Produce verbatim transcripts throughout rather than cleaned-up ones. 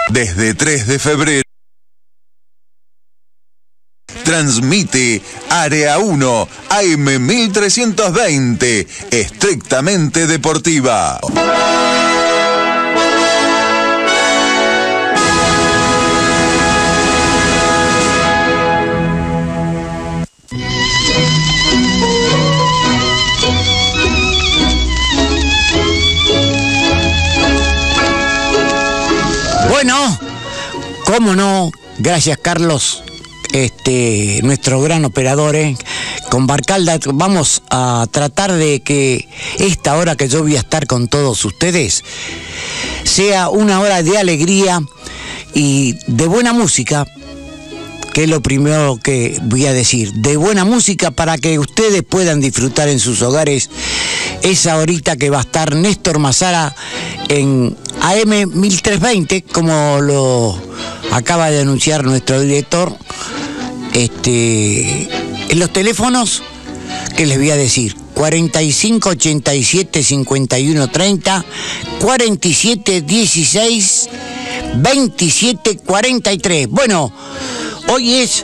Desde tres de febrero. Transmite Área uno, A M mil trescientos veinte, estrictamente deportiva. Bueno, cómo no, gracias Carlos, este, nuestro gran operador, ¿eh? Con Barcalda vamos a tratar de que esta hora que yo voy a estar con todos ustedes sea una hora de alegría y de buena música, que es lo primero que voy a decir, de buena música para que ustedes puedan disfrutar en sus hogares esa horita que va a estar Néstor Mazara en A M mil trescientos veinte, como lo acaba de anunciar nuestro director. Este, en los teléfonos que les voy a decir, cuarenta y cinco ochenta y siete cincuenta y uno treinta, cuarenta y siete dieciséis veintisiete cuarenta y tres. Bueno, hoy es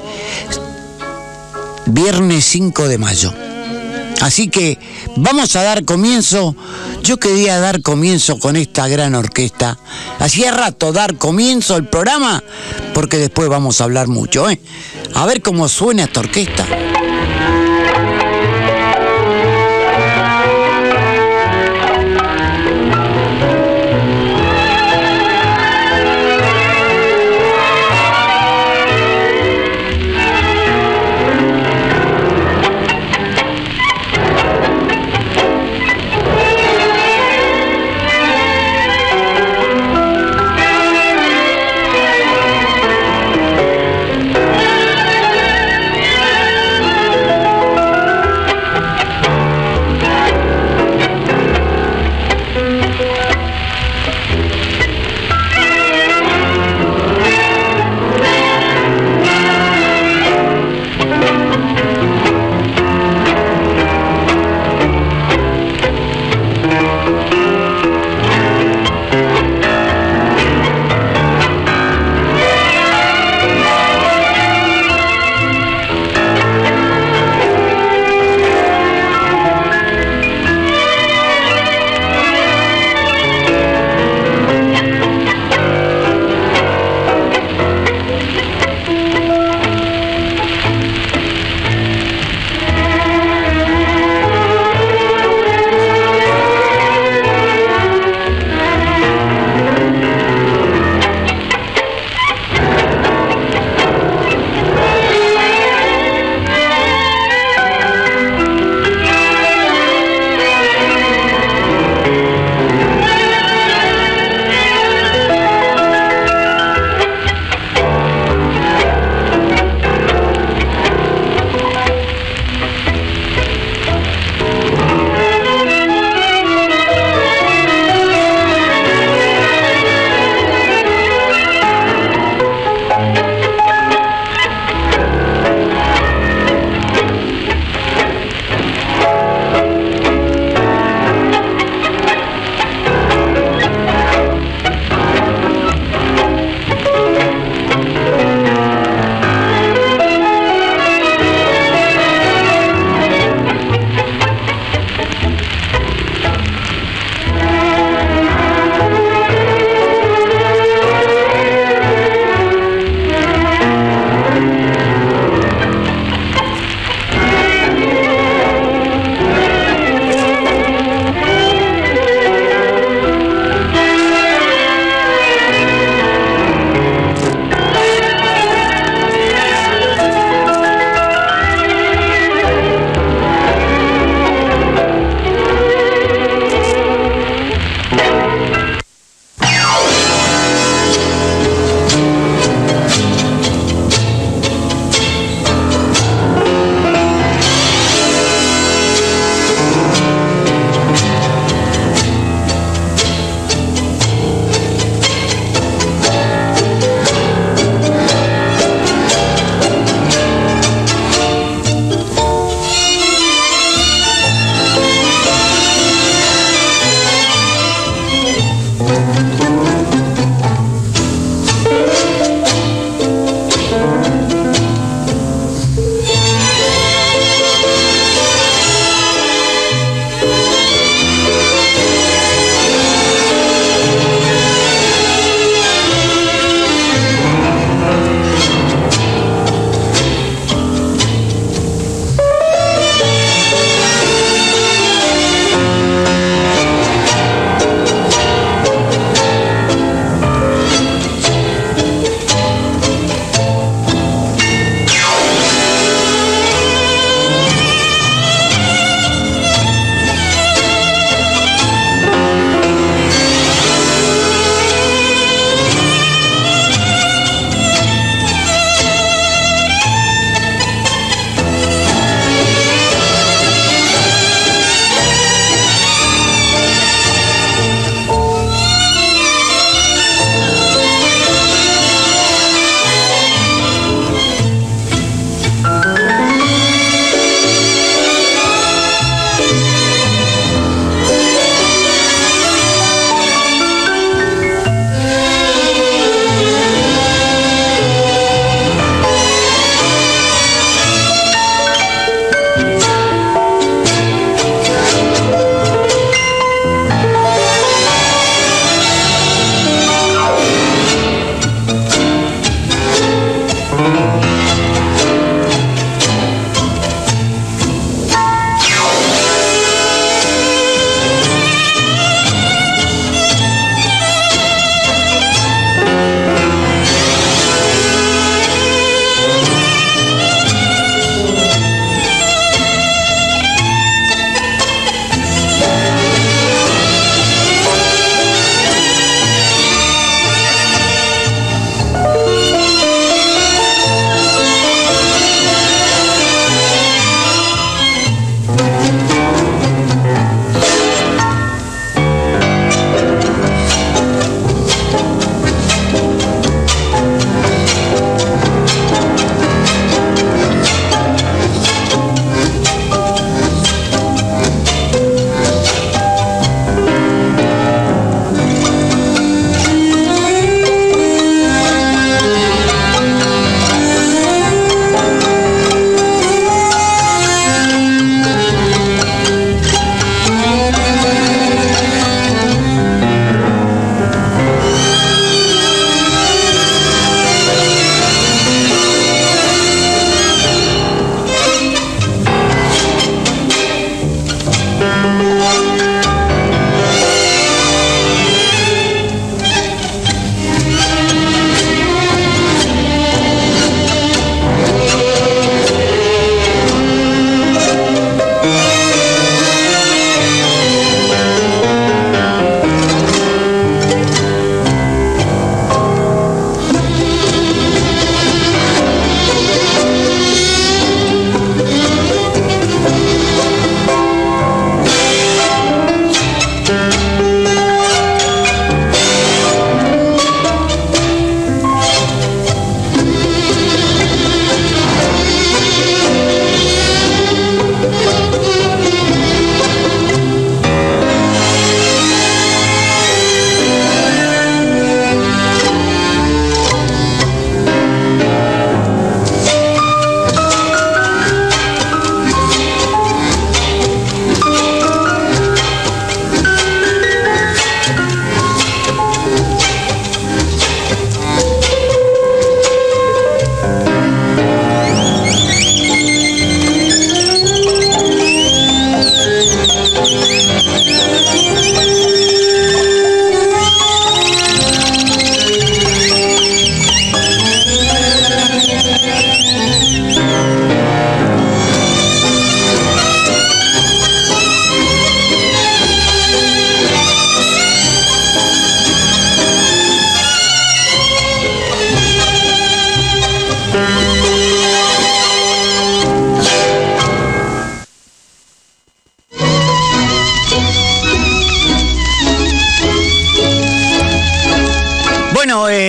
viernes cinco de mayo. Así que vamos a dar comienzo. Yo quería dar comienzo con esta gran orquesta. Hacía rato dar comienzo al programa, porque después vamos a hablar mucho, ¿eh? A ver cómo suena esta orquesta.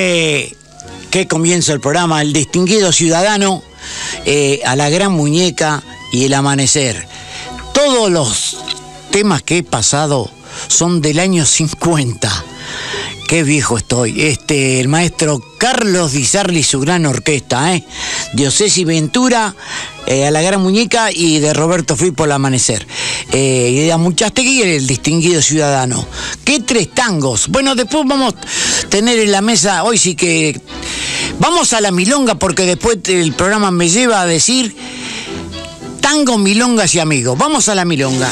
que, que comienza el programa, El Distinguido Ciudadano, eh, A la Gran Muñeca y El Amanecer. Todos los temas que he pasado son del año cincuenta. Qué viejo estoy. Este, el maestro Carlos Di Sarli y su gran orquesta, ¿eh? de Ocesi Ventura, eh, A la Gran Muñeca, y de Roberto Firpo, El Amanecer. Eh, y de Amuchastegui, El Distinguido Ciudadano. ¿Qué tres tangos? Bueno, después vamos a tener en la mesa, hoy sí que... Vamos a la milonga, porque después el programa me lleva a decir tango, milongas y amigos. Vamos a la milonga.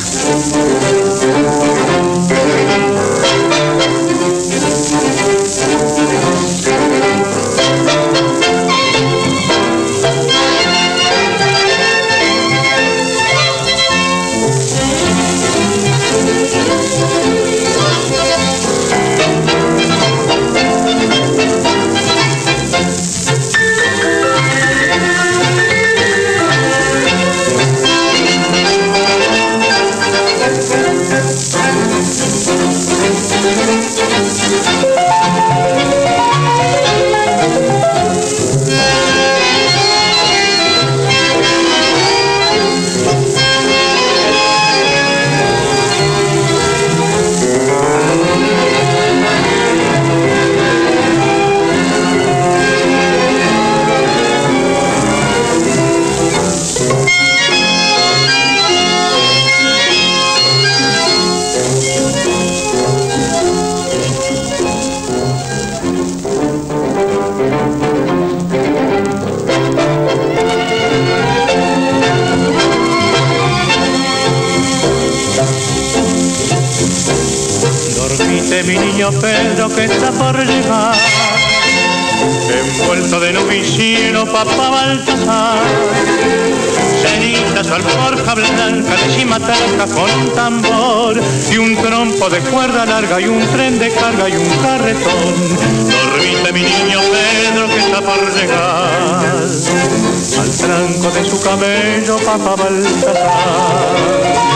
Mi niño Pedro que está por llegar, envuelto de nube y cielo, papá Baltasar. Cenita su alforja blanca de cimataca con un tambor y un trompo de cuerda larga y un tren de carga y un carretón. Dormite mi niño Pedro que está por llegar, al tranco de su cabello, papá Baltasar.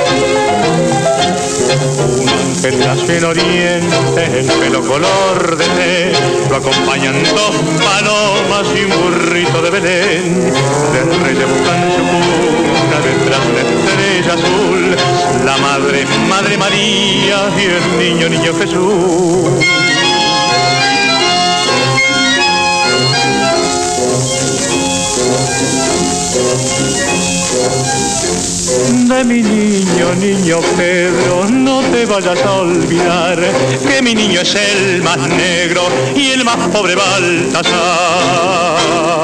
Un ángel nació en oriente, el pelo color de té, lo acompañan dos palomas y un burrito de Belén. Del rey de buscan su cuna detrás de una estrella azul, la madre, Madre María y el niño, niño Jesús. De mi niño, niño Pedro, no te vayas a olvidar que mi niño es el más negro y el más pobre Baltasar.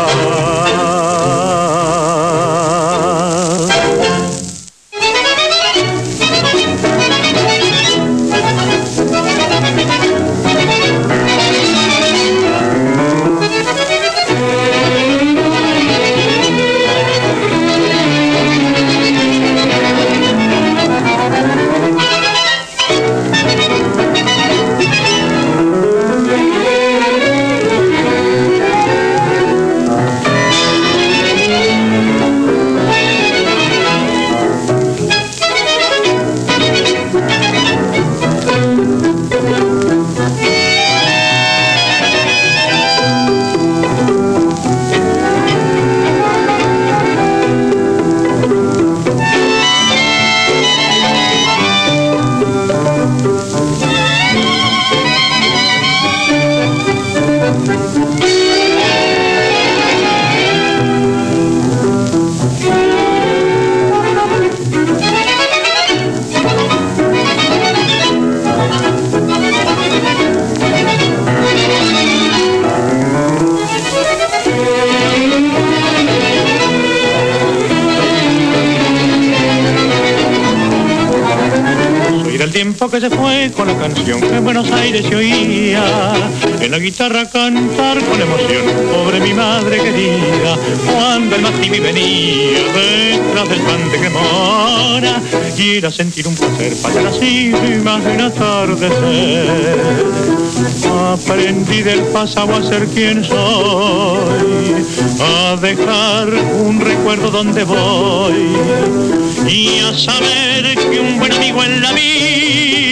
Que se fue con la canción que en Buenos Aires se oía, en la guitarra cantar con emoción, pobre mi madre querida, cuando el Matimi venía detrás del pan de cremona, y era sentir un placer para las cimas de un atardecer. Aprendí del pasado a ser quien soy, a dejar un recuerdo donde voy, y a saber que un buen amigo en la vida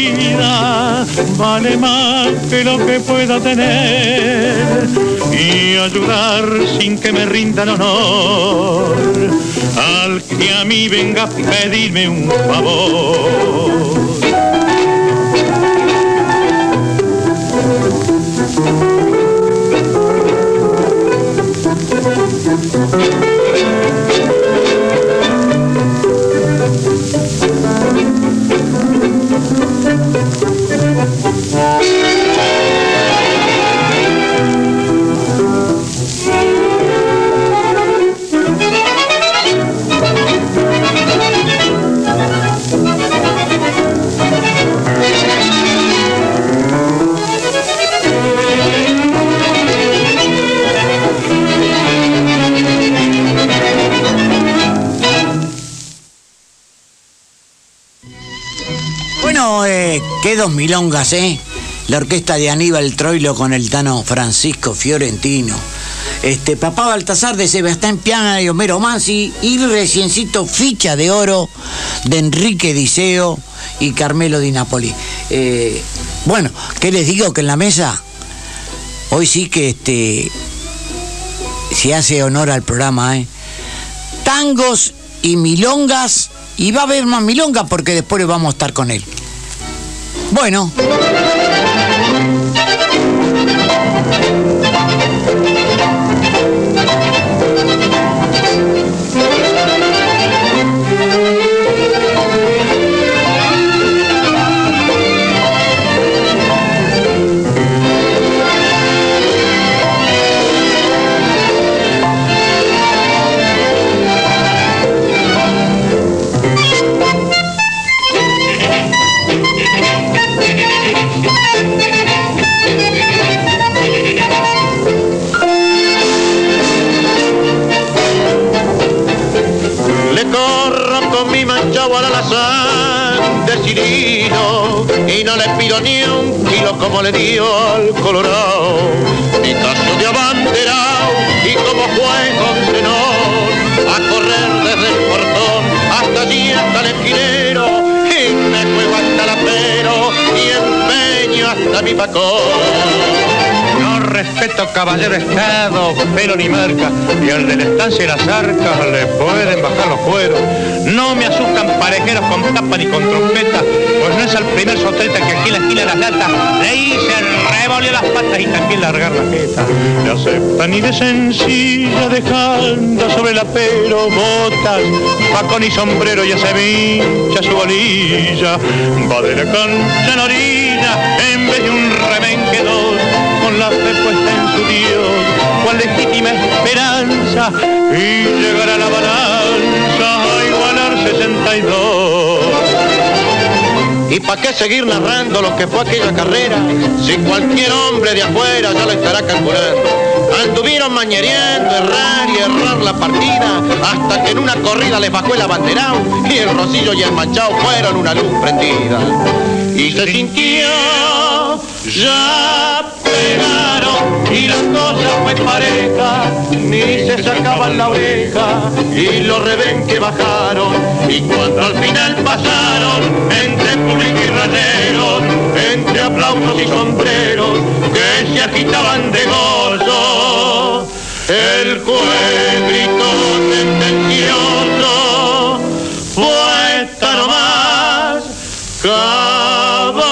vida vale más que lo que pueda tener y ayudar sin que me rindan honor al que a mí venga a pedirme un favor. Bueno, eh, qué dos milongas, ¿eh? La orquesta de Aníbal Troilo con el Tano Francisco Fiorentino. Este, Papá Baltasar de Sebastián Piana y Homero Mansi. Y reciencito Ficha de Oro de Enrique Diceo y Carmelo Di Napoli. Eh, bueno, ¿qué les digo? Que en la mesa hoy sí que este se hace honor al programa, ¿eh? Tangos y milongas. Y va a haber más milongas porque después vamos a estar con él. Bueno. Al alazán de Cirilo y no le pido ni un kilo como le dio al Colorado, mi caso de abanderado y como juego un tenor a correr desde el portón hasta allí hasta el esquinero y me juego hasta la pero y empeño hasta mi pacón. No respeto caballero estado, pelo ni marca, y al de la estancia y las arcas le pueden bajar los cueros. No me asustan parejeros con tapa ni con trompeta, pues no es el primer sotreta que aquí la esquina las latas le hice revolver las patas y también largar la jeta. Le aceptan y de sencilla dejando sobre el apero botas, facón y sombrero y se vincha su bolilla. Va de la cancha en orilla en vez de un rebenque dos, con la fe puesta en su Dios, cual legítima esperanza, y llegar a la balanza a igualar sesenta y dos. ¿Y para qué seguir narrando lo que fue aquella carrera? Si cualquier hombre de afuera ya lo estará calculando. Anduvieron mañereando, errar y errar la partida, hasta que en una corrida les bajó el abanderado y el Rosillo y el Manchao fueron una luz prendida. Y se sintió, ya pegaron y la cosa fue pareja, ni se sacaban la oreja y los rebenques bajaron, y cuando al final pasaron entre público y rayeros, entre aplausos y sombreros que se agitaban de gozo, el juez gritó sentencioso, fue esta nomás, caballero.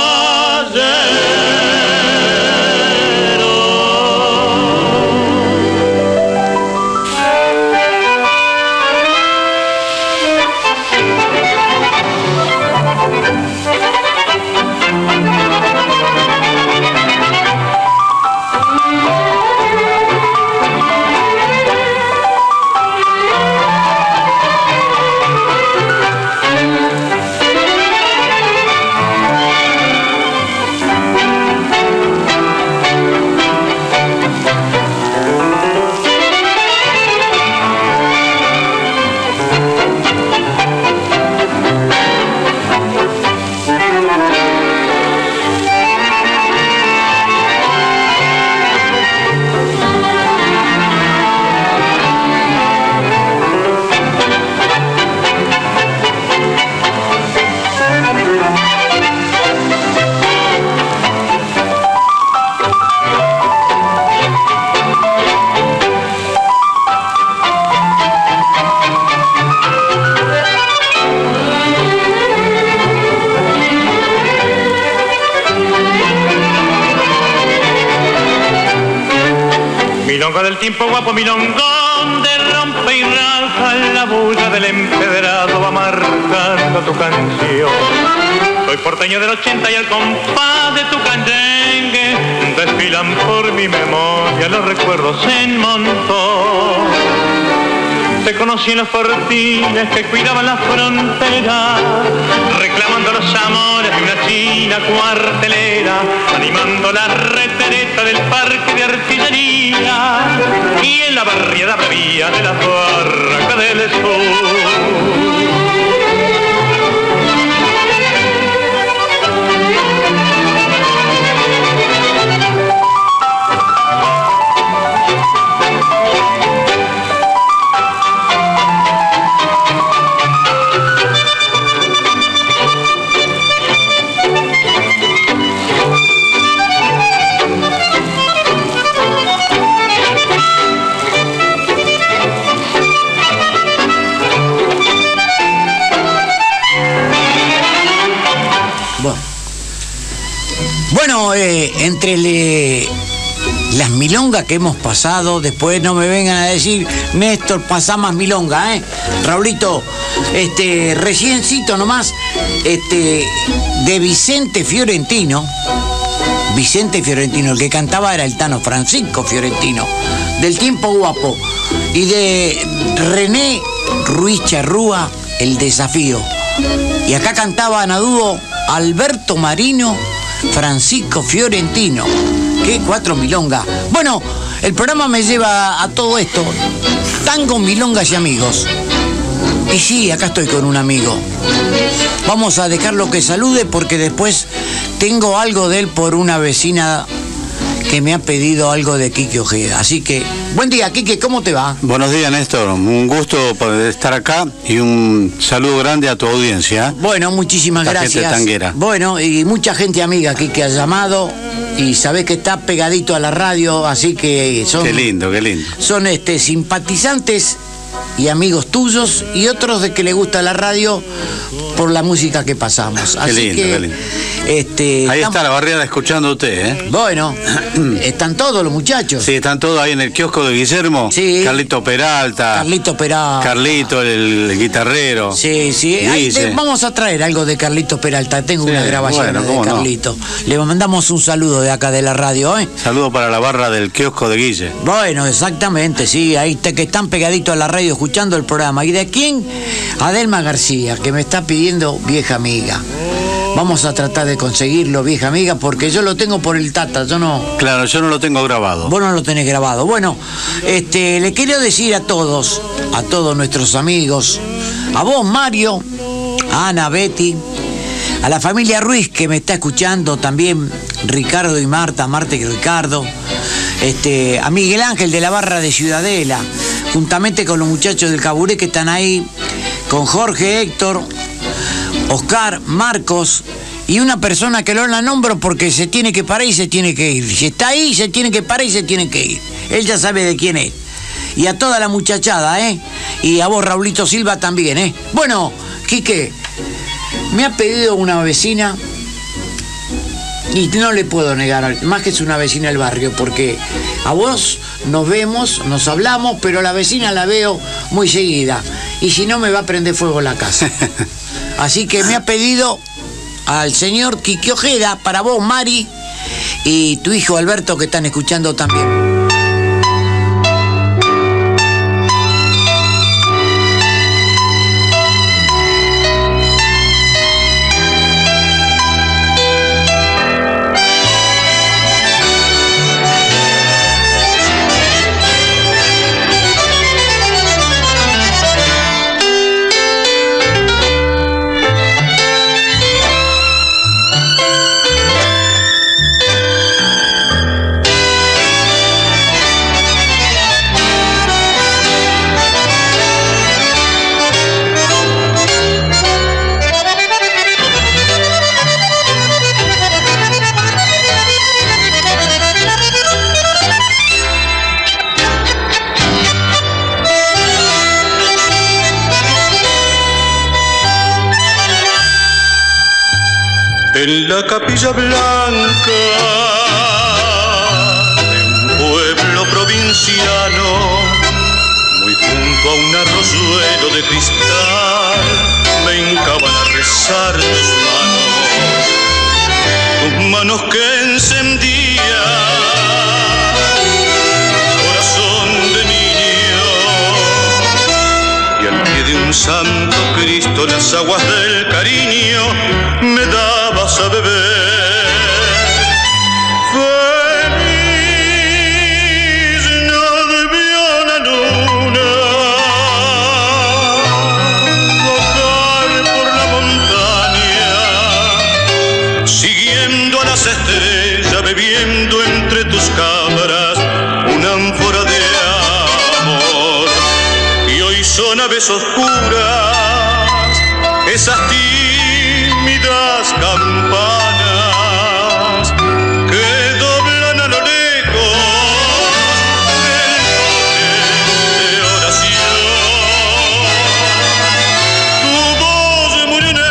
Milonga del tiempo guapo, milongón de rompe y raja, la bulla del empedrado va marcando tu canción. Soy porteño del ochenta y al compás de tu canyengue desfilan por mi memoria los recuerdos en montón. Te conocí en los fortines que cuidaban la frontera, reclamando los amores de una china cuartelera, animando la retereta del parque de artillería y en la barriada bravía de la barraca del sur. Bueno, eh, entre le, las milongas que hemos pasado, después no me vengan a decir, Néstor, pasá más milonga, ¿eh? Raulito, este, reciencito nomás, este, de Vicente Fiorentino, Vicente Fiorentino, el que cantaba era el Tano Francisco Fiorentino, del tiempo guapo, y de René Ruiz Charrúa, El Desafío. Y acá cantaban a dúo Alberto Marino, Francisco Fiorentino. ¿Qué? Cuatro milongas. Bueno, el programa me lleva a todo esto. Tango, milongas y amigos. Y sí, acá estoy con un amigo. Vamos a dejarlo que salude porque después tengo algo de él por una vecina que me ha pedido algo de Quique Ojeda. Así que, buen día, Quique, ¿cómo te va? Buenos días, Néstor. Un gusto poder estar acá y un saludo grande a tu audiencia. Bueno, muchísimas La gracias. gente tanguera. Bueno, y mucha gente amiga aquí que ha llamado y sabés que está pegadito a la radio, así que son... Qué lindo, qué lindo. Son este, simpatizantes y amigos tuyos y otros de que le gusta la radio por la música que pasamos. Qué Así lindo, que, qué lindo. Este, Ahí estamos... está la barriada escuchando a usted, ¿eh? Bueno, están todos los muchachos. Sí, están todos ahí en el kiosco de Guillermo. Sí. Carlito Peralta. Carlito Peralta. Carlito, el, el guitarrero. Sí, sí. Ahí te, vamos a traer algo de Carlito Peralta. Tengo sí, una grabación bueno, de Carlito. No. Le mandamos un saludo de acá de la radio, ¿eh? Saludo para la barra del kiosco de Guille. Bueno, exactamente, sí. Ahí te, que están pegaditos a la radio escuchando el programa. ¿Y de quién? Adelma García, que me está pidiendo Vieja Amiga. Vamos a tratar de conseguirlo, Vieja Amiga, porque yo lo tengo por el Tata, yo no... Claro, yo no lo tengo grabado. Vos no lo tenés grabado. Bueno, este, le quiero decir a todos, a todos nuestros amigos, a vos, Mario, a Ana, Betty, a la familia Ruiz que me está escuchando también, Ricardo y Marta, Marta y Ricardo, este, a Miguel Ángel de la barra de Ciudadela, juntamente con los muchachos del Caburé que están ahí, con Jorge, Héctor, Oscar, Marcos y una persona que no la nombro porque se tiene que parar y se tiene que ir. Si está ahí, se tiene que parar y se tiene que ir. Él ya sabe de quién es. Y a toda la muchachada, ¿eh? Y a vos, Raulito Silva, también, ¿eh? Bueno, Quique, me ha pedido una vecina y no le puedo negar, más que es una vecina del barrio, porque a vos nos vemos, nos hablamos, pero a la vecina la veo muy seguida. Y si no, me va a prender fuego la casa. Así que me ha pedido al señor Quique Ojeda, para vos, Mari, y tu hijo Alberto, que están escuchando también. En la capilla blanca de un pueblo provincial anciano, muy junto a un arroyuelo de cristal, me hincaban a rezar tus manos, tus manos que encendían corazón de niño, y al pie de un santo Cristo las aguas del cariño me dabas a beber. Estrella bebiendo entre tus cámaras una ánfora de amor, y hoy son aves oscuras esas tímidas campanas que doblan a lo lejos el toque de oración. Tu voz murió en el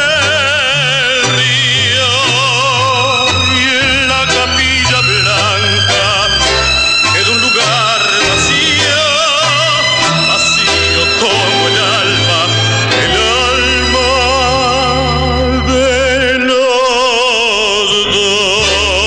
río y en la capilla blanca quedó un lugar vacío, vacío como el alma, el alma de los dos.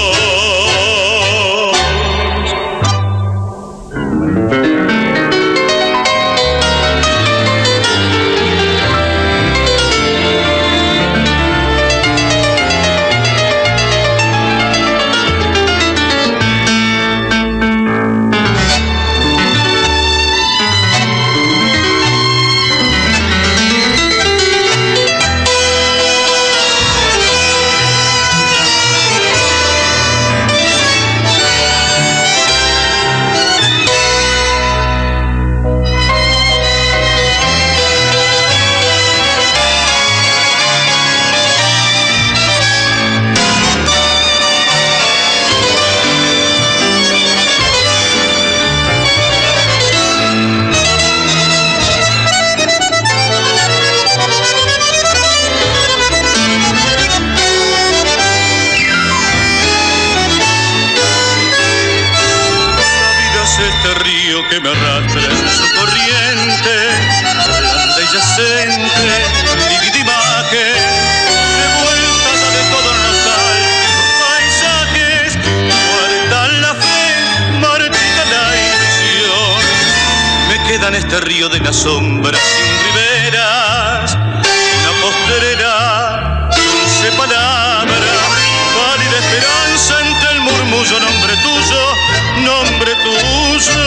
Este río que me arrastra en su corriente, blanda y yacente, lívida imagen, revuelta de todos nostálgicos paisajes, muerta la fe, marchita la ilusión. Me queda en este río de las sombras sin riberas una postrera, dulce palabra, pálida esperanza entre el murmullo, nombre tuyo, nombre tuyo,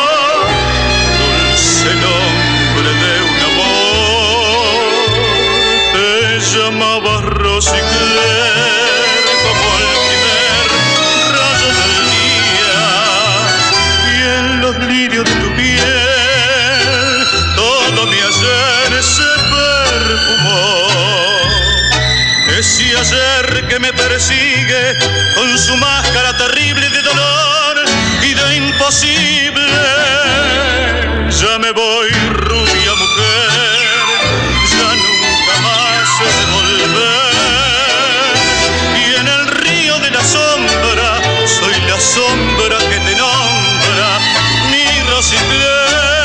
dulce nombre de un amor. Te llamabas Rosicler como el primer rayo del día, y en los lirios de tu piel todo mi ayer se perfumó. Ese ayer que me persigue con su máscara terrible de dolor y de imposible. Ya me voy, rubia mujer, ya nunca más he de volver. Y en el río de la sombra soy la sombra que te nombra, mi Rosicler.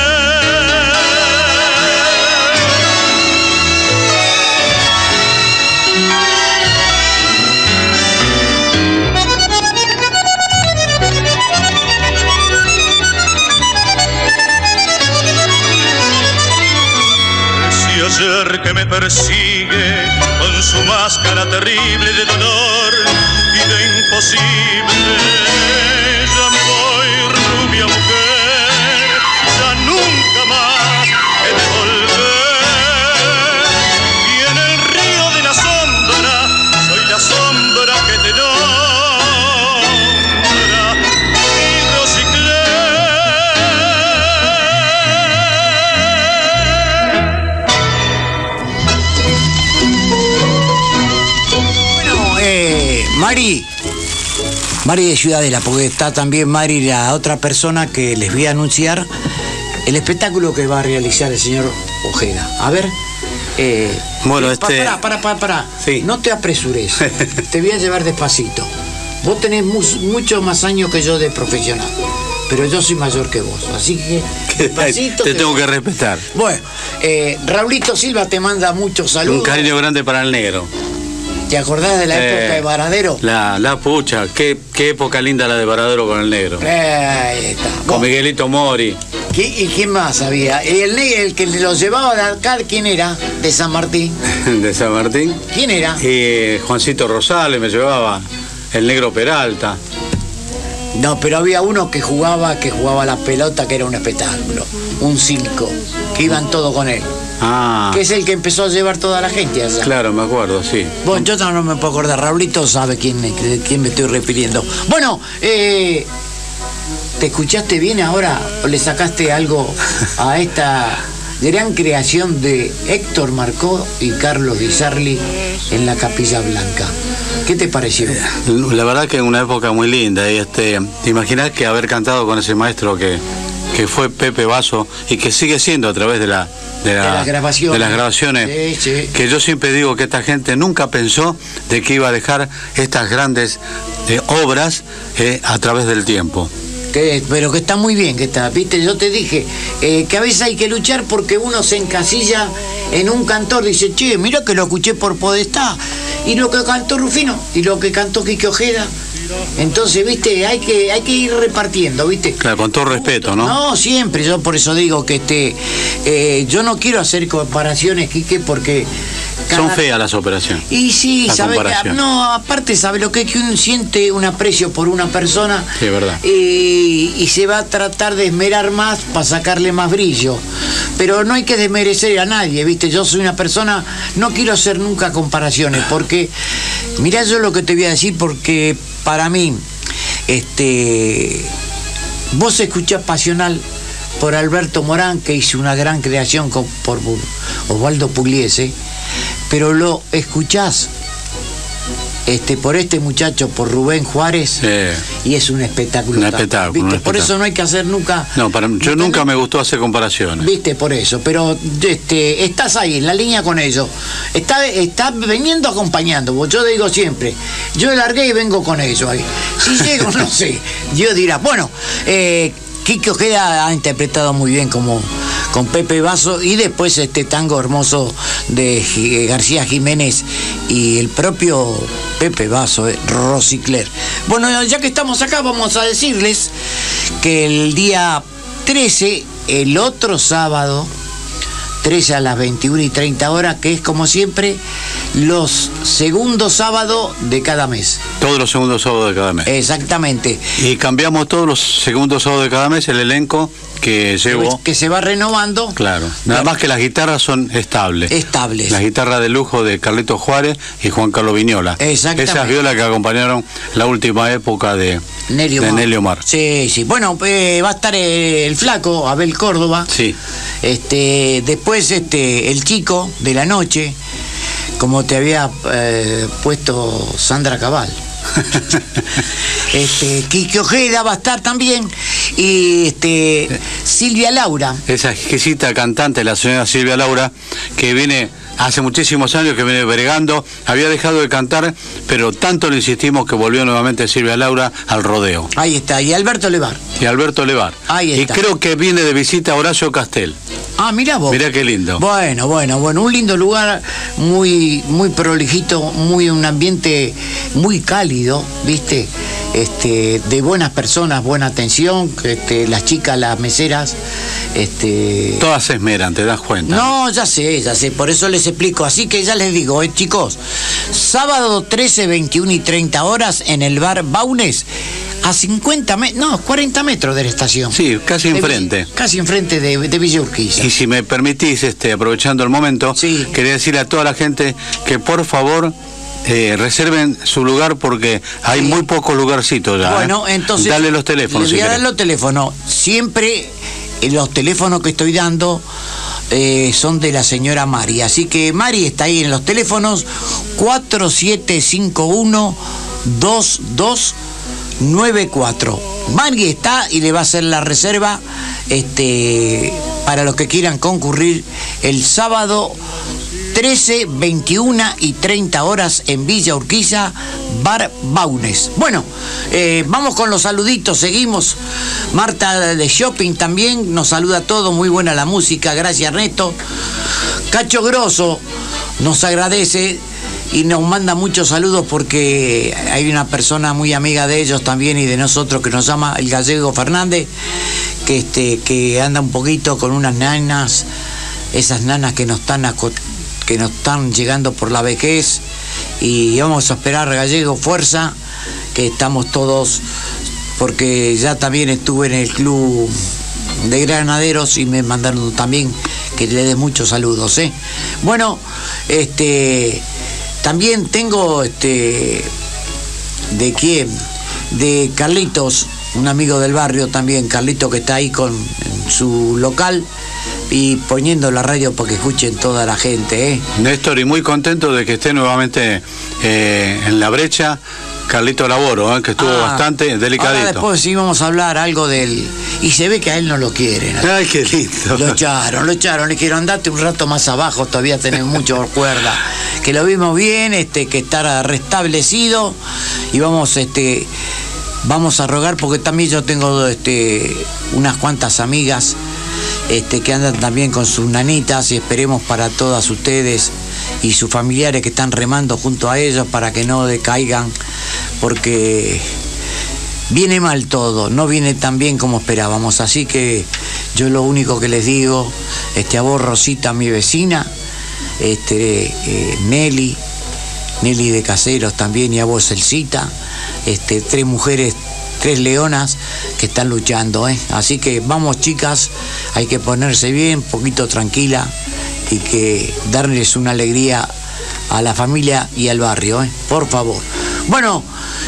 Ayer que me persigue con su máscara terrible de dolor y de imposible. Ya me voy, rubia mujer, ya nunca más he de volver. Y en el río de la sombra soy la sombra que te nombra, mi Rosicler. Mari, Mari de Ciudadela, porque está también Mari, la otra persona que les voy a anunciar el espectáculo que va a realizar el señor Ojeda. A ver, eh, bueno, eh, este... Pará, pará, pará, pará. Sí. No te apresures, te voy a llevar despacito. Vos tenés mu muchos más años que yo de profesional. pero yo soy mayor que vos, así que despacito, te que... tengo que respetar. Bueno, eh, Raulito Silva te manda muchos saludos. Un cariño grande para el negro. ¿Te acordás de la Eh, época de Varadero? La, la pucha, qué, qué época linda la de Varadero con el negro. Eh, ahí está. Con Vos, Miguelito Mori. ¿qué- ¿Y quién más había? El, ne- el que los llevaba de acá, ¿quién era? De San Martín. De San Martín. ¿Quién era? Y Juancito Rosales me llevaba. El negro Peralta. No, pero había uno que jugaba, que jugaba la pelota, que era un espectáculo. Un cinco, que iban todos con él. Ah, Que es el que empezó a llevar toda la gente allá. claro, me acuerdo, sí. Bueno, yo no me puedo acordar. Raulito sabe quién, de quién me estoy refiriendo. Bueno, eh, ¿te escuchaste bien ahora o le sacaste algo a esta gran creación de Héctor Marcó y Carlos Di Sarli en la Capilla Blanca? ¿Qué te pareció? La verdad que es una época muy linda. Y este, ¿te imaginás que haber cantado con ese maestro que, que fue Pepe Basso y que sigue siendo a través de la de, la- De las grabaciones. de las grabaciones, Sí, sí. que yo siempre digo que esta gente nunca pensó de que iba a dejar estas grandes eh, obras eh, a través del tiempo. Que, pero que está muy bien, que está, viste, yo te dije eh, que a veces hay que luchar porque uno se encasilla en un cantor, dice, che, mira que lo escuché por Podestá, y lo que cantó Rufino, y lo que cantó Quique Ojeda. Entonces, viste, hay que, hay que ir repartiendo, viste. Claro, con todo respeto, ¿no? No, siempre, yo por eso digo que este, eh, yo no quiero hacer comparaciones, Quique, porque... Son cada- feas las operaciones. Y sí, La sabe que, comparación. no, aparte sabe lo que es que uno siente un aprecio por una persona. Sí, verdad. Y, y se va a tratar de esmerar más para sacarle más brillo. Pero no hay que desmerecer a nadie, ¿viste? Yo soy una persona, no quiero hacer nunca comparaciones, porque, mirá yo lo que te voy a decir, porque para mí, este, vos escuchás Pasional por Alberto Morán, que hizo una gran creación con, por Osvaldo Pugliese, pero lo escuchás este, por este muchacho, por Rubén Juárez, Sí. y es un espectáculo. Un tal, espectáculo, ¿viste? un Por espectáculo. eso no hay que hacer nunca... No, para, yo no nunca tenés- me gustó hacer comparaciones. Viste, por eso, pero este, estás ahí, en la línea con ellos. Está, está veniendo acompañando, vos, yo digo siempre, yo largué y vengo con ellos ahí. Si llego, no sé. Dios dirá, bueno, eh, Quique Ojeda ha interpretado muy bien como con Pepe Basso, y después este tango hermoso de G- García Jiménez y el propio Pepe Basso, eh, Rosicler. Bueno, ya que estamos acá, vamos a decirles que el día trece, el otro sábado, trece a las veintiuna y treinta horas, que es como siempre los segundos sábados de cada mes. Todos los segundos sábados de cada mes. Exactamente. Y cambiamos todos los segundos sábados de cada mes el elenco que llevo. Que se va renovando. Claro. Nada más que las guitarras son estables. Estables. Las guitarras de lujo de Carlitos Juárez y Juan Carlos Viñola. Exactamente. Esas violas que acompañaron la última época de Nelio de Mar. Nelio Mar. Sí, sí. Bueno, eh, va a estar eh, el flaco, Abel Córdoba. Sí. Este, después este, el chico de la noche, como te había eh, puesto Sandra Cabal. este, Quique Ojeda va a estar también, y este, Silvia Laura. Esa exquisita cantante, la señora Silvia Laura, que viene hace muchísimos años que viene bregando, había dejado de cantar, pero tanto le insistimos que volvió nuevamente Silvia Laura al rodeo. Ahí está, y Alberto Levar. Y Alberto Levar. Ahí Y está. creo que viene de visita Horacio Castel. Ah, mirá vos. Mirá qué lindo. Bueno, bueno, bueno, un lindo lugar, muy, muy prolijito, muy un ambiente muy cálido, ¿viste? Este, de buenas personas, buena atención, este, las chicas, las meseras, este. Todas se esmeran, te das cuenta. No, ya sé, ya sé, por eso les explico. Así que ya les digo, eh, chicos, sábado trece, veintiuna y treinta horas en el bar Baunes, a cincuenta metros, no, cuarenta metros de la estación. Sí, casi De enfrente. Vi- Casi enfrente de, de Villa Urquiza. Y si me permitís, este, aprovechando el momento, Sí. quería decirle a toda la gente que por favor eh, reserven su lugar porque hay Sí. muy pocos lugarcitos ya. Bueno, ¿eh? entonces. Dale los teléfonos. Les voy si a dar querés. los teléfonos. Siempre eh, los teléfonos que estoy dando eh, son de la señora Mari. Así que Mari está ahí en los teléfonos cuatro siete cinco uno, dos dos nueve cuatro. Mari está y le va a hacer la reserva este, para los que quieran concurrir el sábado trece, veintiuno y treinta horas en Villa Urquiza, Bar Baunes. Bueno, eh, vamos con los saluditos, seguimos. Marta de Shopping también nos saluda a todos, muy buena la música, gracias Ernesto. Cacho Grosso nos agradece y nos manda muchos saludos porque hay una persona muy amiga de ellos también y de nosotros que nos llama el Gallego Fernández, que, este, que anda un poquito con unas nanas, esas nanas que nos están que nos están llegando por la vejez, y vamos a esperar, Gallego, fuerza, que estamos todos, porque ya también estuve en el club de granaderos y me mandaron también que le dé muchos saludos, ¿eh? Bueno, este también tengo este de quién, de Carlitos, un amigo del barrio también, Carlito, que está ahí con en su local y poniendo la radio para que escuchen toda la gente, ¿eh? Néstor, y muy contento de que esté nuevamente eh, en la brecha Carlito Laboro, ¿eh? Que estuvo ah, bastante delicadito. Ahora después sí vamos a hablar algo del... Y se ve que a él no lo quieren. Ay, qué lindo. Lo echaron, lo echaron. Le dijeron, andate un rato más abajo, todavía tenés mucho cuerda. Que lo vimos bien, este, que estará restablecido. Y vamos, este... Vamos a rogar, porque también yo tengo este, unas cuantas amigas este, que andan también con sus nanitas, y esperemos para todas ustedes y sus familiares que están remando junto a ellos para que no decaigan, porque viene mal todo, no viene tan bien como esperábamos. Así que yo lo único que les digo, este, a vos, Rosita, mi vecina, este, eh, Nelly, Nelly de Caseros también, y a vos, Elcita, este, tres mujeres, tres leonas que están luchando, ¿eh? Así que vamos, chicas, hay que ponerse bien, poquito tranquila, y que darles una alegría a la familia y al barrio, ¿eh? Por favor. Bueno,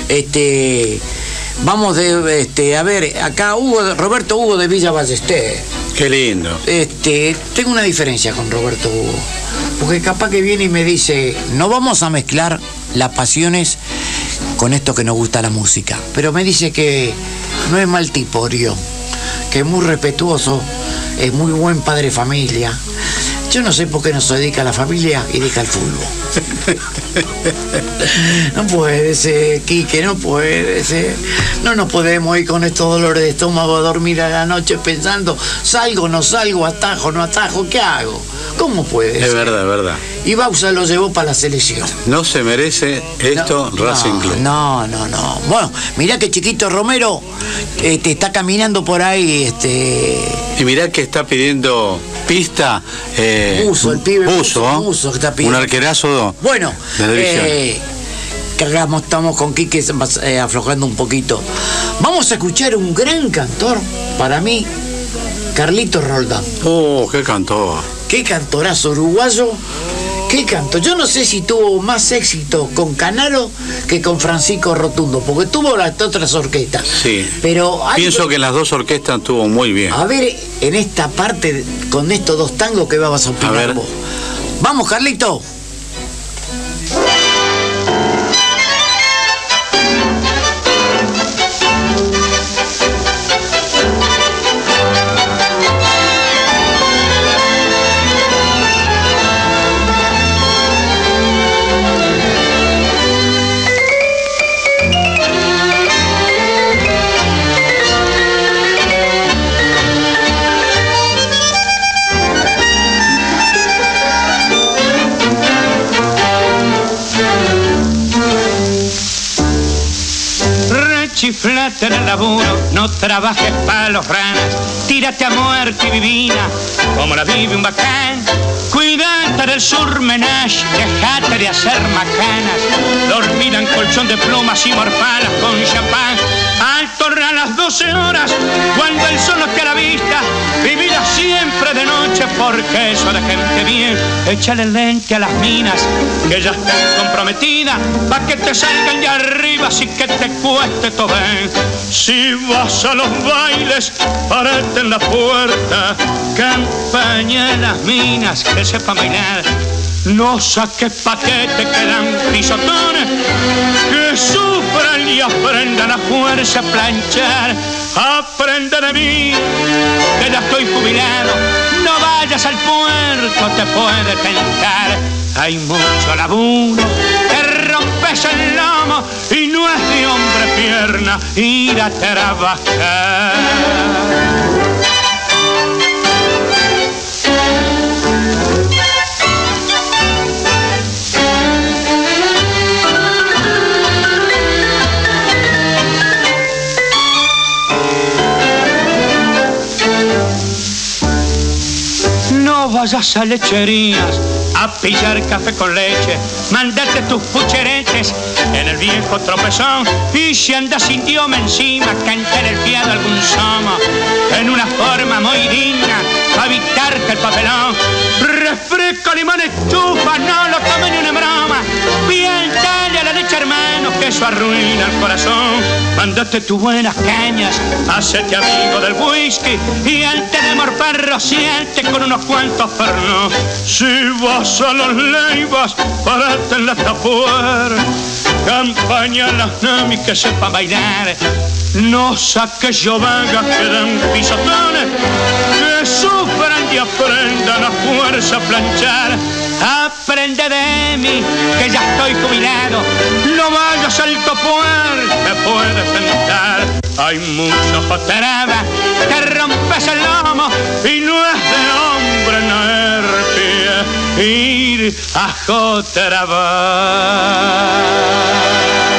este vamos de este a ver, acá Hugo, Roberto Hugo de Villa Ballester. Qué lindo. Este, tengo una diferencia con Roberto Hugo, porque capaz que viene y me dice, no vamos a mezclar las pasiones con esto que nos gusta la música, pero me dice que no es mal tipo, Orión, que es muy respetuoso, es muy buen padre de familia. Yo no sé por qué no se dedica a la familia y deja el fútbol. No puede ser, Quique, no puede ser. No nos podemos ir con estos dolores de estómago a dormir a la noche pensando, salgo, no salgo, atajo, no atajo, ¿qué hago? ¿Cómo puede ser? Es verdad, es verdad. Y Bausa lo llevó para la selección. No se merece esto, no, Racing Club. No, no, no. Bueno, mirá que Chiquito Romero este, está caminando por ahí. Este... Y mirá que está pidiendo pista. Eh, Buzo, el pibe. Buzo, Buzo, Buzo que está pidiendo. Un arquerazo. Bueno, eh, cargamos, estamos con Quique eh, aflojando un poquito. Vamos a escuchar un gran cantor, para mí, Carlitos Roldán. Oh, qué cantor. Qué cantorazo uruguayo. ¿Qué canto? Yo no sé si tuvo más éxito con Canaro que con Francisco Rotundo, porque tuvo las otras orquestas. Sí. Pero pienso que... que en las dos orquestas estuvo muy bien. A ver, en esta parte, con estos dos tangos, ¿qué vas a opinar a ver. vos? Vamos, Carlito. Chiflate en el laburo, no trabajes para los ranas, tírate a muerte y vivina, como la vive un bacán. Cuídate del surmenage, dejate de hacer macanas, dormir en colchón de plumas y morfanas con champán. Al tornar las doce horas, cuando el sol no esté a la vista, vivida siempre de noche, porque eso de gente bien. Échale lente a las minas, que ya están comprometidas, pa' que te salgan de arriba, así que te cueste todo bien. Si vas a los bailes, párate en la puerta, campaña en las minas, que sepan bailar. No saques paquete, que dan pisotones, que sufran y aprendan a fuerza a planchar. Aprende de mí, que ya estoy jubilado, no vayas al puerto, te puede tentar. hay mucho laburo, te rompes el lomo y no es de hombre pierna ir a trabajar. No vayas a lecherías a pillar café con leche, mandarte tus pucheretes en el viejo tropezón, y si andas idioma encima, cantar el fiado algún somo en una forma muy digna para evitarte el papelón. Refresco, limón, estufa, no lo tomen ni una broma, bien dale a la leche, hermano, que eso arruina el corazón. Mandate tus buenas cañas, hacete amigo del whisky, y antes de morfar rociarte con unos cuantos pernos. Si vas a los Leivas, parate en la tapuera, campaña a las namis que sepa bailar. No saques yovagas que dan pisotones, que sufran y aprendan a fuerza a planchar. Aprende de mí, que ya estoy jubilado, no vayas al topuer, te puedes tentar. Hay mucho joterada, te rompes el lomo y no es de hombre nerpia ir a joterada.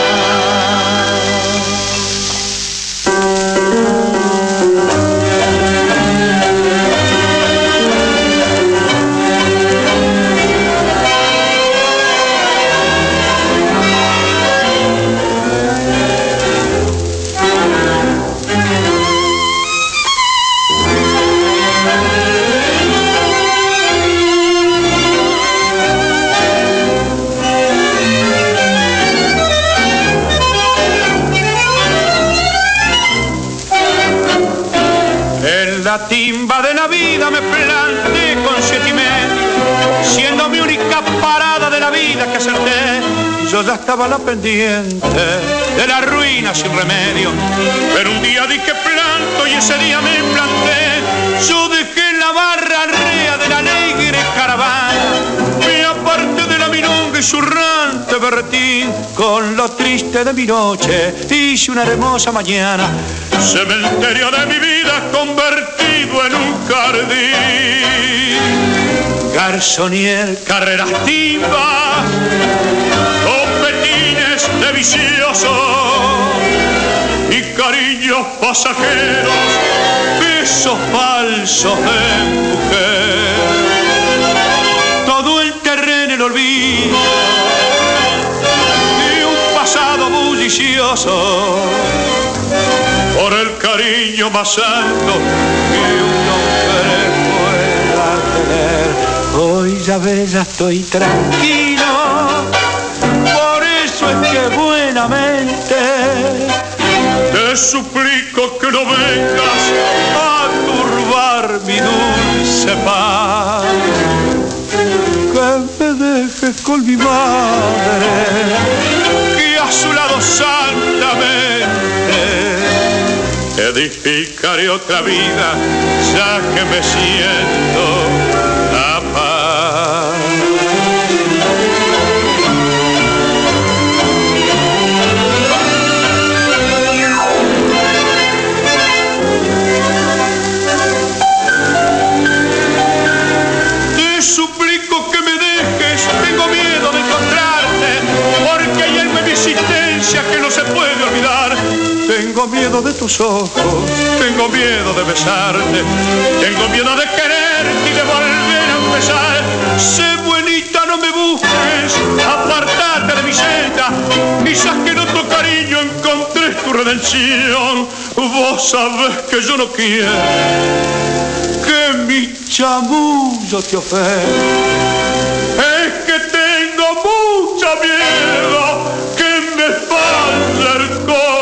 La timba de la vida me planté con siete y medio, siendo mi única parada de la vida que acerté. Yo ya estaba a la pendiente de la ruina sin remedio, pero un día dije planto y ese día me planté. Yo dejé la barra rea de la alegre caravana, me aparté de la milonga y zurrante berretín, con lo triste de mi noche hice una hermosa mañana. Cementerio de mi vida convertido en un jardín. Garzonier, carreras timba, con petines de vicioso y cariños pasajeros, besos falsos de mujer. Todo el terreno el olvido y un pasado bullicioso, por el cariño más alto que un hombre pueda tener. Hoy ya ves, ya estoy tranquilo, por eso es que buenamente te suplico que no vengas a turbar mi dulce paz, que me dejes con mi madre, que a su lado santamente edificaré otra vida, ya que me siento la paz. Te suplico que me dejes, tengo miedo de encontrarte, porque hay algo en mi existencia que no se puede olvidar. Tengo miedo de tus ojos, tengo miedo de besarte, tengo miedo de quererte y de volver a empezar. Sé buenita, no me busques, apartate de mi senda, quizás que en otro cariño encontré tu redención. Vos sabés que yo no quiero que mi chamullo te ofenda, es que tengo mucho miedo que me falle el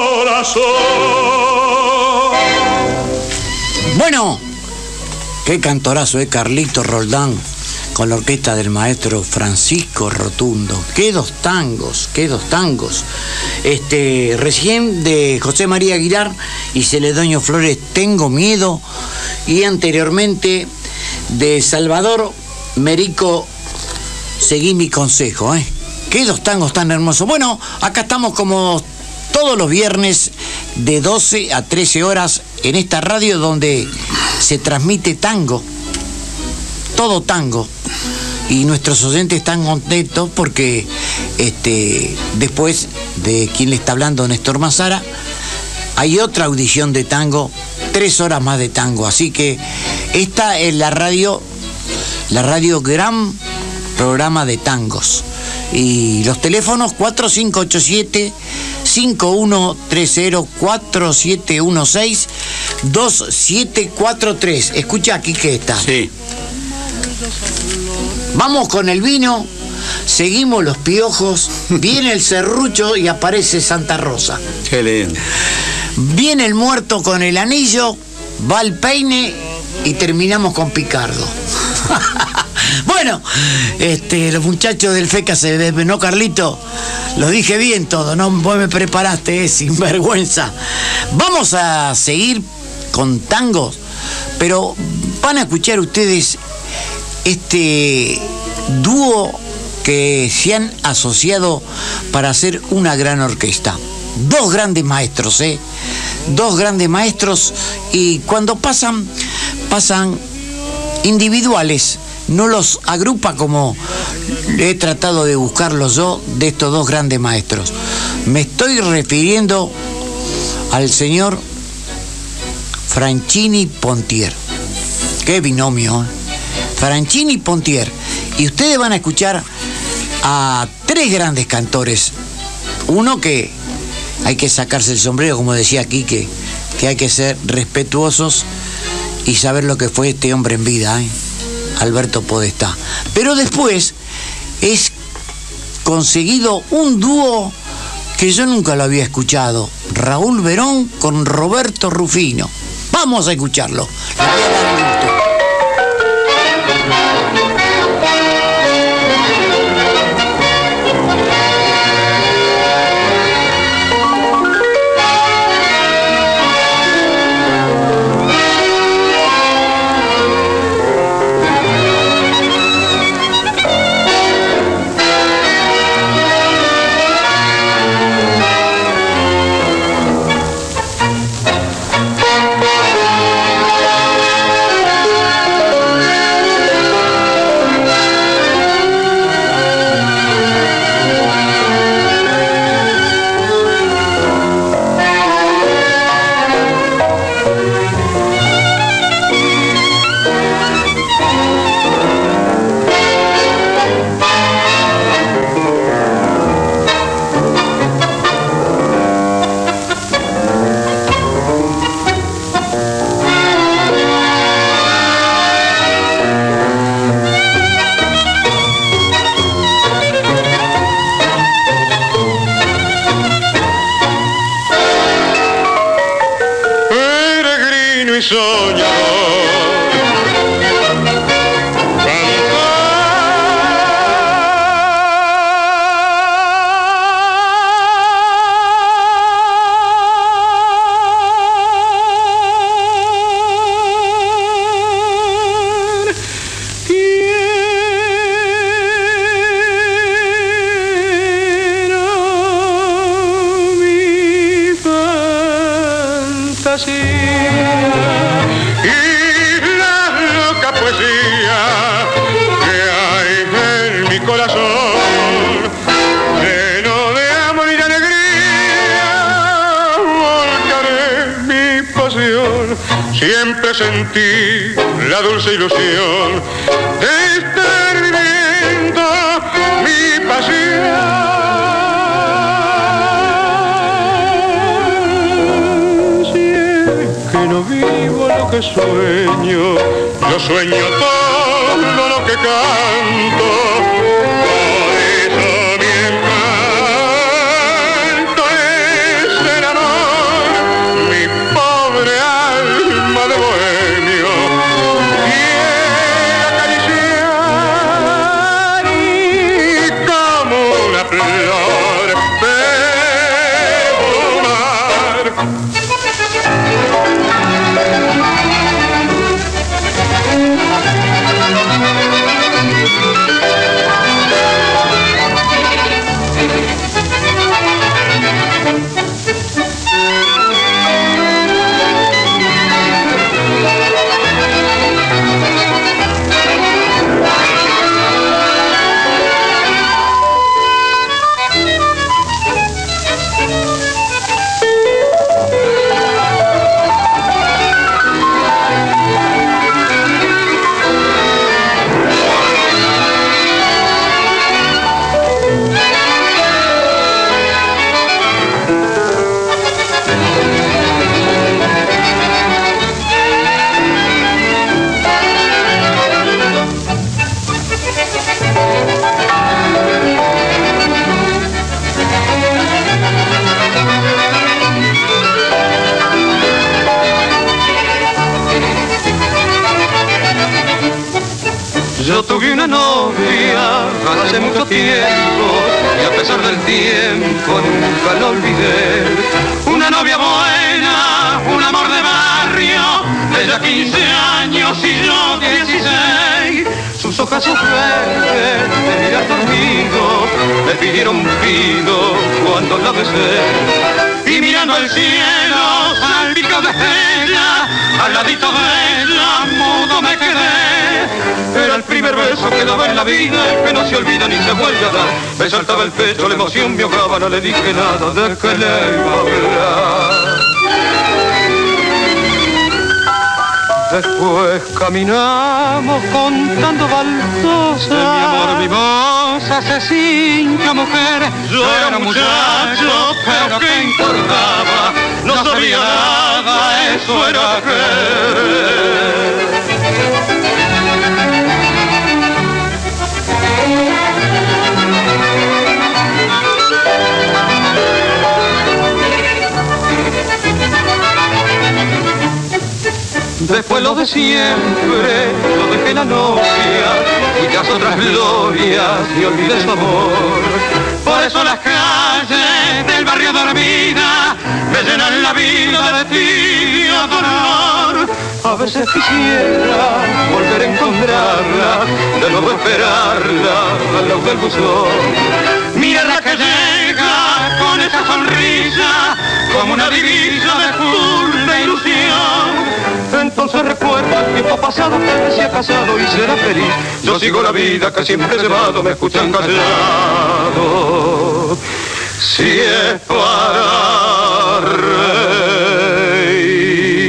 corazón. Bueno, qué cantorazo es Carlito Roldán con la orquesta del maestro Francisco Rotundo. Qué dos tangos, qué dos tangos. Este, recién de José María Aguilar y Celedonio Flores, Tengo Miedo, y anteriormente de Salvador Merico seguí mi consejo, ¿eh? Qué dos tangos tan hermosos. Bueno, acá estamos como todos los viernes de doce a trece horas en esta radio donde se transmite tango, todo tango. Y nuestros oyentes están contentos porque este, después de quien le está hablando, Néstor Mazara, hay otra audición de tango, tres horas más de tango. Así que esta es la radio, la radio gran programa de tangos. Y los teléfonos cuatro cinco ocho siete, cinco uno tres cero, cuatro siete uno seis, dos siete cuatro tres. Escucha aquí que está. Sí. Vamos con el vino, seguimos los piojos, viene el serrucho y aparece Santa Rosa. Qué lindo. Viene el muerto con el anillo, va el peine y terminamos con Picardo. Bueno, este, los muchachos del FECA se desvenó, Carlito. Lo dije bien todo, no vos me preparaste, eh, sin vergüenza. Vamos a seguir con tangos, pero van a escuchar ustedes este dúo que se han asociado para hacer una gran orquesta. Dos grandes maestros, ¿eh? Dos grandes maestros, y cuando pasan, pasan individuales. No los agrupa como he tratado de buscarlos yo de estos dos grandes maestros. Me estoy refiriendo al señor Franchini Pontier. Qué binomio, ¿eh? Franchini Pontier. Y ustedes van a escuchar a tres grandes cantores. Uno que hay que sacarse el sombrero, como decía Quique, que hay que ser respetuosos y saber lo que fue este hombre en vida, ¿eh? Alberto Podestá. Pero después es conseguido un dúo que yo nunca lo había escuchado. Raúl Verón con Roberto Rufino. Vamos a escucharlo. Le voy a dar el gusto. Siempre sentí la dulce ilusión de estar viviendo mi pasión. Si es que no vivo lo que sueño, yo sueño todo lo que canto. Thank you. Yo tuve una novia hace mucho tiempo y a pesar del tiempo nunca la olvidé. Una novia buena, un amor de barrio, ella quince años y yo dieciséis. Sus ojos verdes de mirar dormido me pidieron pido cuando la besé. Y mirando al cielo salpicado de estrellas, al ladito de ella mudo me quedé. Era el primer beso que daba en la vida, el que no se olvida ni se vuelve a dar. Me saltaba el pecho, la emoción me ahogaba, no le dije nada de que le iba a hablar. Después caminamos contando baldosas de mi amor, mi voz hace cinco mujeres. Yo era un muchacho, pero ¿qué importaba? No sabía nada, eso era querer. Después lo de siempre, lo dejé la novia y las otras glorias y olvidé su amor. Por eso las calles del barrio dormida me llenan la vida de tibio dolor. A veces quisiera volver a encontrarla, de nuevo esperarla al lado del buzón. Mira que llega con esa sonrisa como una divisa de pura ilusión. Entonces recuerda el tiempo pasado, que se ha casado y será feliz. Yo sigo la vida que siempre he llevado, me escuchan callado. Si es para reír.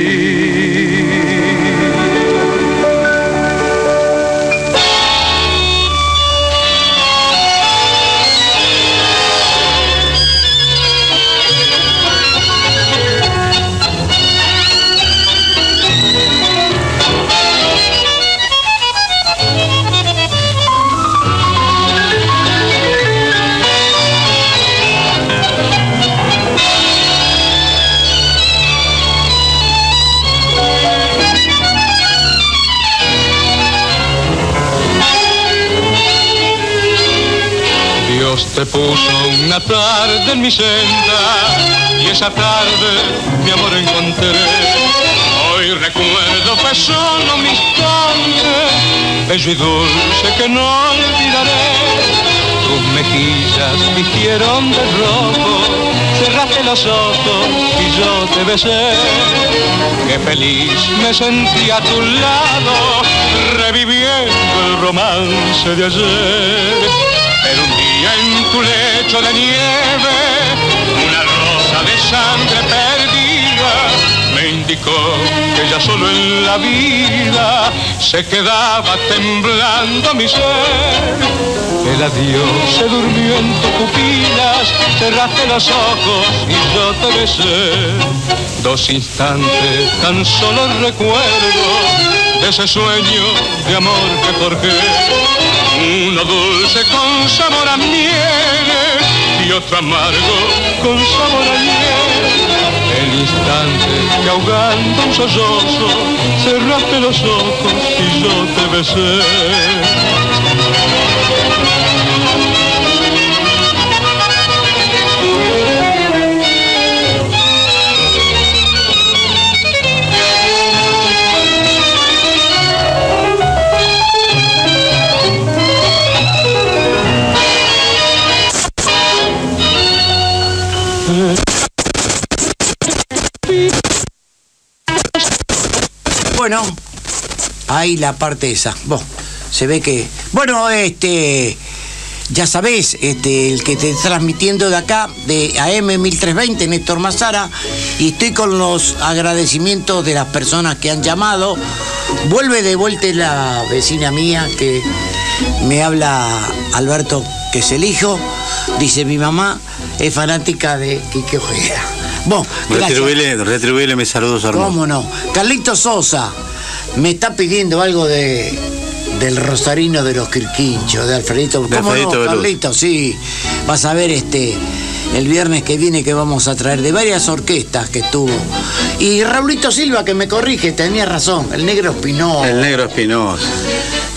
Te puso una tarde en mi senda y esa tarde mi amor encontré. Hoy recuerdo que solo mi instante, bello y dulce que no olvidaré. Tus mejillas vistieron de rojo, cerraste los ojos y yo te besé. Qué feliz me sentí a tu lado, reviviendo el romance de ayer. Pero un día en tu lecho de nieve, una rosa de sangre perdida me indicó que ya solo en la vida se quedaba temblando mi ser. El adiós se durmió en tus pupilas, cerraste los ojos y yo te besé. Dos instantes tan solo recuerdo de ese sueño de amor que forjé. Uno dulce con sabor a miel y otro amargo con sabor a hiel. El instante que ahogando un sollozo cerraste los ojos y yo te besé. Bueno, ahí la parte esa. Bueno, se ve que... Bueno, este... Ya sabés, este, el que te está transmitiendo de acá, de A M mil trescientos veinte, Néstor Mazara, y estoy con los agradecimientos de las personas que han llamado. Vuelve de vuelta la vecina mía que me habla Alberto, que es el hijo. Dice, mi mamá es fanática de Quique Ojeda. Bueno, retribuirle, retribuirle mis saludos, hermano. ¿Cómo no? Carlito Sosa me está pidiendo algo de... del Rosarino de los Quirquinchos, de Alfredito. De ¿Cómo Alfredito no, Veluz. Carlito? Sí. Vas a ver este el viernes que viene que vamos a traer de varias orquestas que estuvo. Y Raulito Silva, que me corrige, tenía razón, el Negro Espinosa. El Negro Espinosa.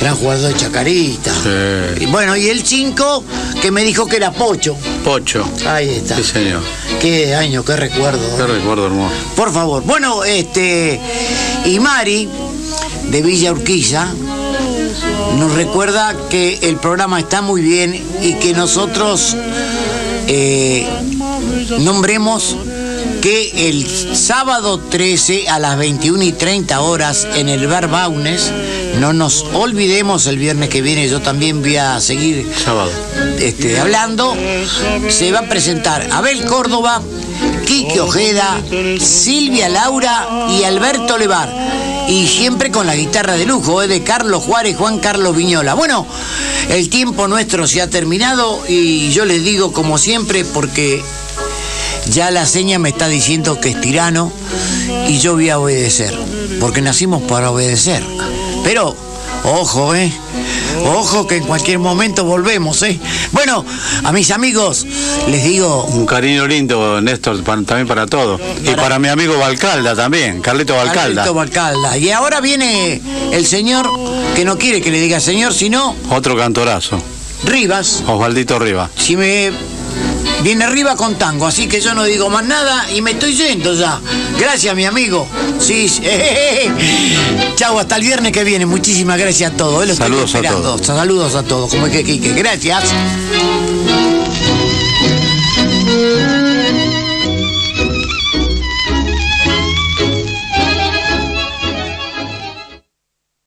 gran jugador de Chacarita. Sí. Y bueno, y el cinco, que me dijo que era Pocho. Pocho. Ahí está. Sí, señor. Qué año, qué recuerdo. Qué ¿eh? recuerdo hermoso. Por favor. Bueno, este. Y Mari, de Villa Urquiza, nos recuerda que el programa está muy bien y que nosotros eh, nombremos que el sábado trece a las veintiuna y treinta horas en el Bar Baunes, no nos olvidemos, el viernes que viene yo también voy a seguir Sábado. este, hablando, se va a presentar Abel Córdoba, Quique Ojeda, Silvia Laura y Alberto Levar. Y siempre con la guitarra de lujo, ¿eh? De Carlos Juárez, Juan Carlos Viñola. Bueno, el tiempo nuestro se ha terminado y yo les digo como siempre, porque ya la seña me está diciendo que es tirano y yo voy a obedecer, porque nacimos para obedecer. Pero, ojo, ¿eh? Ojo que en cualquier momento volvemos, ¿eh? Bueno, a mis amigos les digo... Un cariño lindo, Néstor, para, también para todos. Para... Y para mi amigo Valcalda también, Carlito Valcalda. Carlito Valcalda. Y ahora viene el señor, que no quiere que le diga señor, sino... Otro cantorazo. Rivas. Osvaldito Rivas. Si me... Viene arriba con tango, así que yo no digo más nada y me estoy yendo ya. Gracias, mi amigo. Sí, sí. Chau, hasta el viernes que viene. Muchísimas gracias a todos. Lo Saludos a todos. Saludos a todos, como es que Quique. Gracias.